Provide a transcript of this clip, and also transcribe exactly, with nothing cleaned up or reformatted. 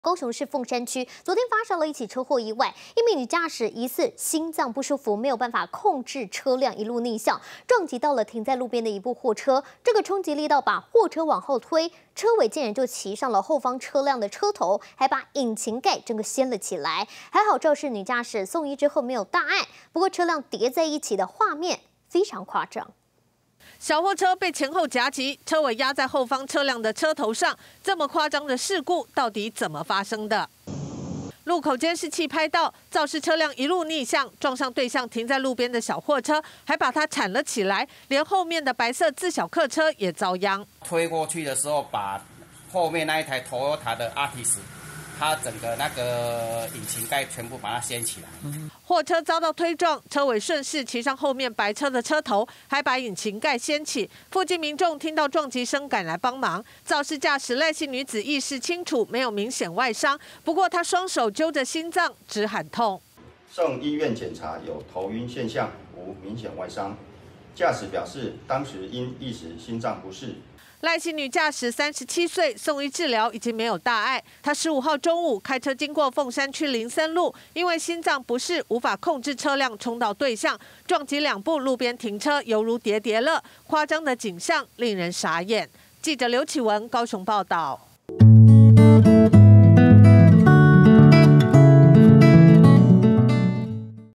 高雄市凤山区昨天发生了一起车祸意外，一名女驾驶疑似心脏不舒服，没有办法控制车辆，一路逆向撞击到了停在路边的一部货车。这个冲击力道把货车往后推，车尾竟然就骑上了后方车辆的车头，还把引擎盖整个掀了起来。还好肇事女驾驶送医之后没有大碍，不过车辆叠在一起的画面非常夸张。 小货车被前后夹击，车尾压在后方车辆的车头上，这么夸张的事故到底怎么发生的？路口监视器拍到，肇事车辆一路逆向，撞上对向停在路边的小货车，还把它铲了起来，连后面的白色自小客车也遭殃。 推过去的时候，把后面那一台 Toyota 的 Altis。 它整个那个引擎盖全部把它掀起来， 货车遭到推撞，车尾顺势骑上后面白车的车头，还把引擎盖掀起。附近民众听到撞击声赶来帮忙。肇事驾驶赖姓女子意识清楚，没有明显外伤，不过她双手揪着心脏，直喊痛。 送医院检查有头晕现象，无明显外伤。驾驶表示当时因一时心脏不适。 赖姓女驾驶三十七岁，送医治疗已经没有大碍。她十五号中午开车经过凤山区林森路，因为心脏不适，无法控制车辆冲到对向，撞击两部路边停车，犹如叠叠乐，夸张的景象令人傻眼。记者刘启文高雄报道。